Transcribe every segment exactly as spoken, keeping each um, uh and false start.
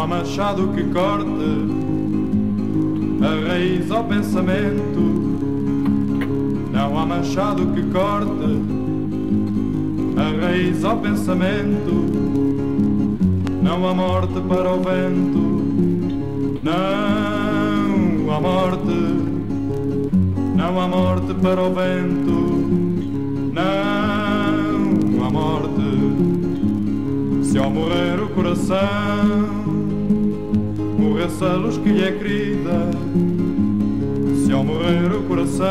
há machado que corte a raiz ao pensamento. Não há machado que corte a raiz ao pensamento. Não há morte para o vento. Não há morte. Não há morte para o vento. Não há morte. Se ao morrer o coração morresse a luz que lhe é querida, se ao morrer o coração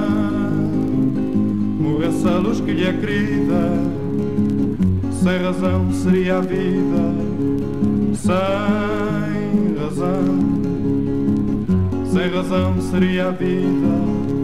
morresse a luz que lhe é querida, sem razão seria a vida, sem razão, sem razão seria a vida,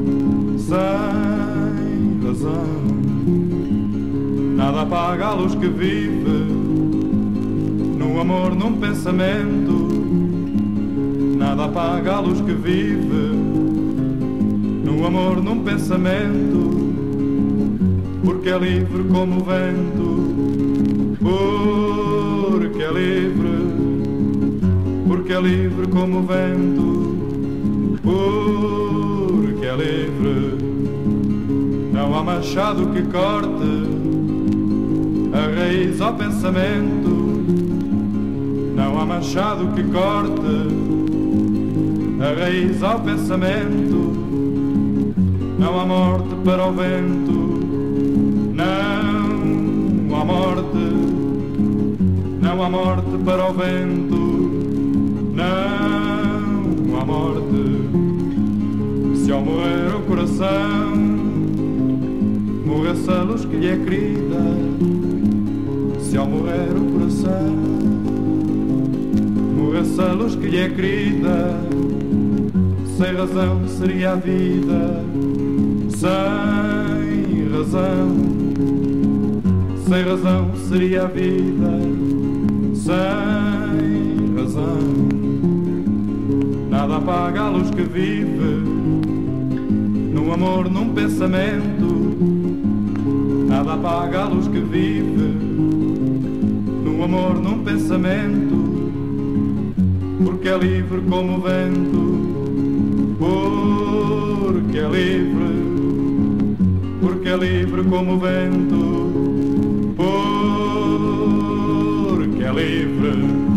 sem razão. Nada apaga a luz que vive num amor, num pensamento. Nada apaga a luz que vive num amor, num pensamento. Porque é livre como o vento. Porque é livre. Porque é livre como o vento. Porque é livre. Não há machado que corte a raiz ao pensamento. Não há machado que corte a raiz ao pensamento. Não há morte para o vento. Não há morte. Não há morte para o vento. Não há morte. Se ao morrer o coração morresse a luz que lhe é querida, se ao morrer o coração morresse a luz que lhe é querida, sem razão seria a vida, sem razão, sem razão seria a vida, sem razão. Nada apaga a luz que vive num amor, num pensamento. Nada apaga a luz que vive num amor, num pensamento. Porque é livre como o vento. Porque é livre. Porque é livre como o vento. Porque é livre.